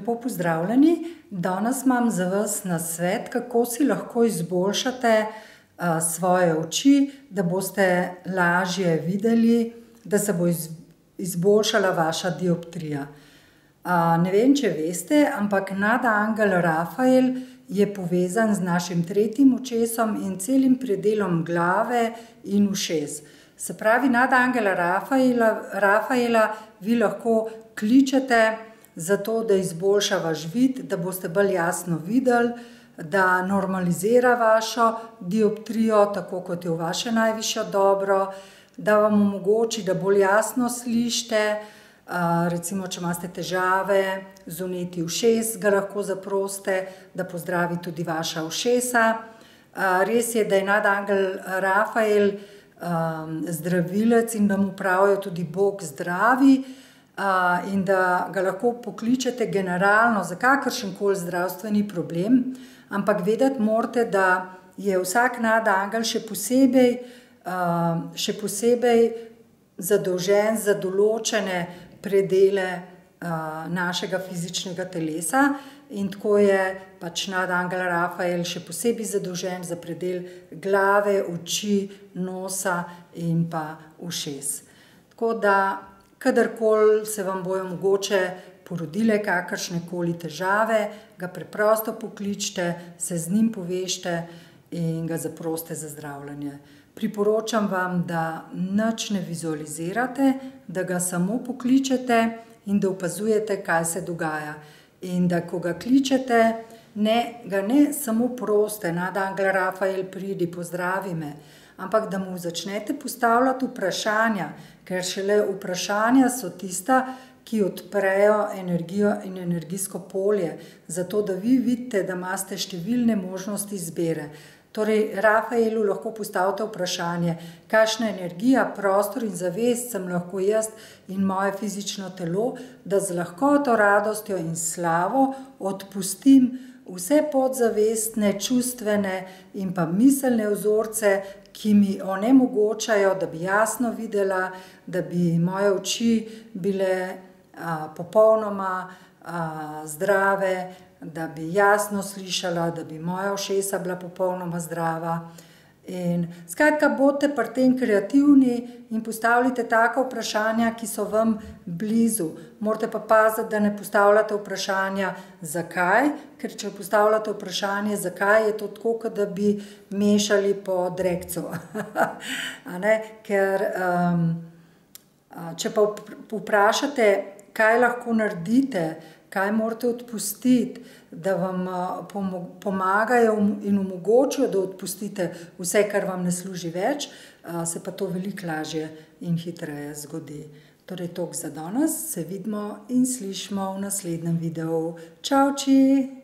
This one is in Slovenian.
Lepo pozdravljeni. Danes imam za vas nasvet, kako si lahko izboljšate svoje oči, da boste lažje videli, da se bo izboljšala vaša dioptrija. Ne vem, če veste, ampak nadangel Rafael je povezan z našim tretjim očesom in celim predelom glave in ušes. Se pravi, nadangela Rafaela vi lahko kličete zato, da izboljša vaš vid, da boste bolj jasno videli, da normalizira vašo dioptrijo, tako kot je v vaše najvišje dobro, da vam omogoči, da bolj jasno slišite, recimo, če imate težave z vnetji ušes, ga lahko zaprosite, da pozdravi tudi vaša ušesa. Res je, da je nadangel Rafael zdravilec in da mu pravijo tudi Bog zdravi, in da ga lahko pokličete generalno za kakršenkoli zdravstveni problem, ampak vedeti morate, da je vsak nadangel še posebej zadolžen za določene predele našega fizičnega telesa, in tako je pač nadangel Rafael še posebej zadolžen za predel glave, oči, nosa in pa ušes. Tako da kadarkoli se vam bojo mogoče porodile kakršnekoli težave, ga preprosto pokličite, se z njim povežite in ga zaprosite za zdravljenje. Priporočam vam, da nič ne vizualizirate, da ga samo pokličete in da opazujete, kaj se dogaja. In da ko ga kličete, ga ne samo prosite, nadangel Rafael, pridi, pozdravi me, ampak da mu začnete postavljati vprašanja, ker šele vprašanja so tista, ki odprejo energijo in energijsko polje, zato da vi vidite, da imate številne možnosti izbire. Torej, Rafaelu lahko postavite vprašanje, kakšna energija, prostor in zavest sem lahko jaz in moje fizično telo, da z lahkoto, radostjo in slavo odpustim vse podzavestne, čustvene in pa miselne vzorce, ki mi onemogočajo, da bi jasno videla, da bi moje oči bile popolnoma zdrave, da bi jasno slišala, da bi moja ušesa bila popolnoma zdrava. In skratka, bodite pri tem kreativni in postavljate taka vprašanja, ki so vam blizu. Morate pa paziti, da ne postavljate vprašanja zakaj, ker če postavljate vprašanje zakaj, je to tako, kot da bi mešali po drekcu. Ker če pa vprašate, kaj lahko naredite, kaj morate odpustiti, da vam pomagajo in omogočijo, da odpustite vse, kar vam ne služi več, se pa to veliko lažje in hitreje zgodi. Torej, toliko za danes, se vidimo in slišimo v naslednjem videu. Čau, či!